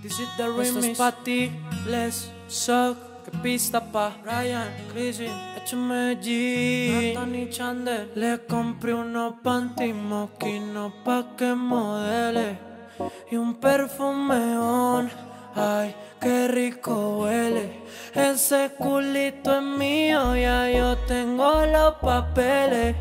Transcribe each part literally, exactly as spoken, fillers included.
This is the remix. Esto es pa' ti, Les Suck. Que pista pa' Ryan, Crisis, hecho Medellín, Nathan y Chandler. Le compré unos panty moquinos pa' que modele y un perfumeón. Ay, qué rico huele. Ese culito es mío, ya yo tengo los papeles.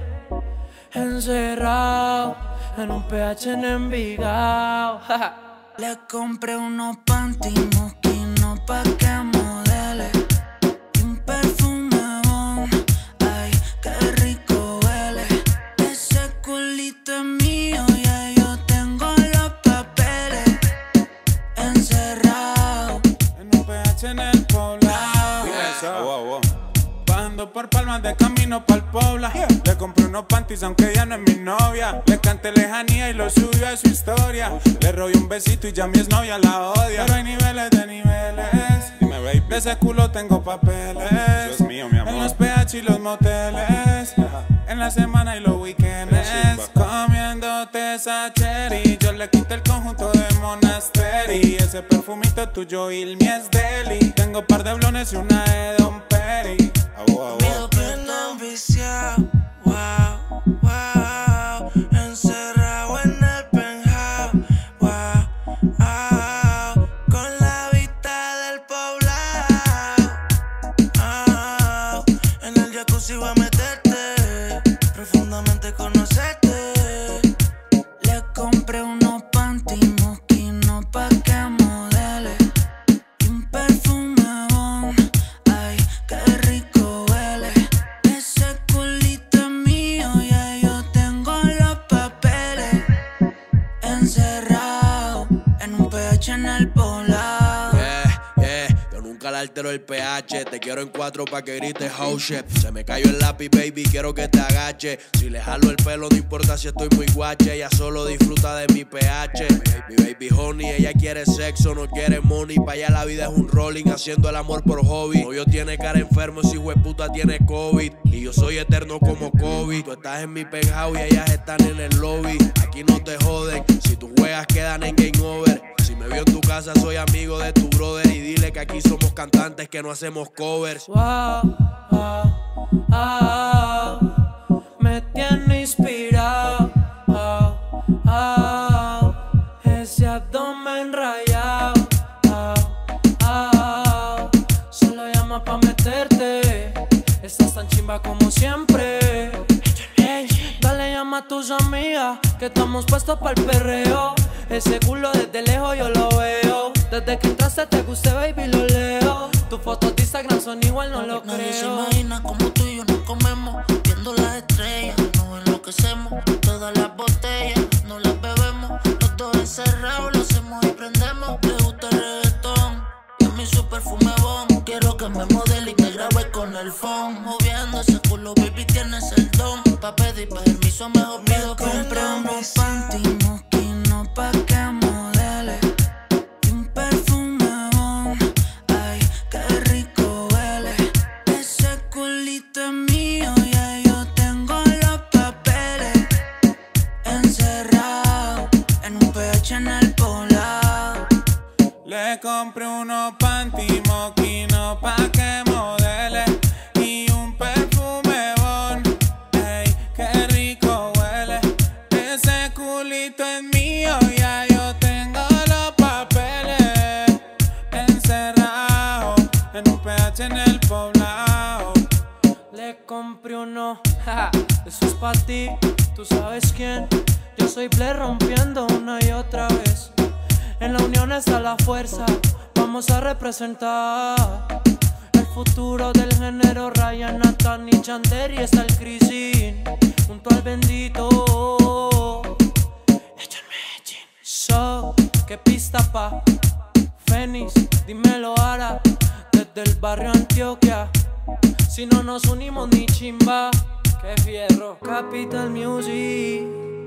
Encerrado en un P H en Envigado. Le compré unos panty moquinos pa' que modele y un perfume bon. Ay, qué rico huele. Ese culito es mío, ya yo tengo los papeles. Encerrado en un P H en el poblado. Yeah. Wow, wow. Bajando por Palmas de camino pa'l Pobla. Yeah. Le compré unos panties aunque ella no es mi novia. Le canté lejanía y lo subió a su historia. Le robé un besito y ya mi exnovia la odia. Pero hay niveles de niveles. Dime, baby. De ese culo tengo papeles. Eso es mío, mi amor. En los P H y los moteles. Ajá. En la semana y los weekends. Comiéndote esa cherry. Yo le quité el conjunto de Monastery. Ese perfumito tuyo y el mío es deli. Tengo par de blones y una de Don Perry. Pido perdón, viciado, wow, wow. Encerrado en el penthouse, wow, wow. Con la vista del poblado, wow. En el jacuzzi voy a meterte, profundamente conocerte. Le compré unos panty moquinos pa' que modele y un perfume bon. Ay, qué rico huele. Ese culito es mío, ya yo tengo los papeles. Encerrado en un P H en el poblado. Yeah, yeah, yo nunca le altero el P H. Te quiero en cuatro pa' que grites oh shit. Se me cayó el lápiz, baby, quiero que te agache. Si le jalo el pelo, no importa si estoy muy guache. Ella solo disfruta de mi P H. Mi baby honey, ella quiere sexo, no quiere money. Pa' allá la vida es un rolling, haciendo el amor por hobby. Novio tiene cara enfermo, si hueputa tiene COVID. Y yo soy eterno como COVID. Tú estás en mi penthouse y ellas están en el lobby. Aquí no te joden, si tus juegas quedan en game over. Si me vio en tu casa, soy amigo de tu brother. Y dile que aquí somos cantantes, que no hacemos covers. Wow, wow, wow. Me tiene inspirado. Wow, wow. Ese abdomen rayado. Wow, wow. Solo llama pa' meterte. Estás tan chimba como siempre. Hey, dale, llama a tus amigas, que estamos puestos pa'l perreo. Ese culo desde lejos yo lo veo. Desde que entraste te gusté, baby, lo leo. Tus fotos de Instagram son igual, no lo Nadie creo. se imagina como tú y yo nos comemos, viendo las estrellas, nos enloquecemos. Todas las botellas, no las bebemos. Los dos encerrados, lo hacemos y prendemos. Le gusta el reggaetón y a mí su perfume bon. Quiero que me modele y me grabe con el phone. Moviendo ese culo, baby, tienes el don. Pa' pedir permiso, mejor pido que compré unos panty moquinos pa' que modele y un perfume bon. Ay, qué rico huele. Ese culito es mío, ya yo tengo los papeles. Encerrado en un P H en el poblado. Le compré unos panty moquinos pa' que modele y un perfume bon. Ey, qué rico huele. Ese culito es mío, ya yo tengo los papeles. Encerrado en un P H en el poblado. Le compré uno, jaja, eso es pa' ti, tú sabes quién. Yo soy Ble rompiendo una y otra vez. En la unión está la fuerza, vamos a representar el futuro del género. Ryan, Nathan y Chandler, y está el Crisis junto al bendito. Hecho en Medellín. So, que pista pa' Fénix, dímelo ahora, desde el barrio Antioquia. Si no nos unimos ni chimba, que fierro. Capital Music.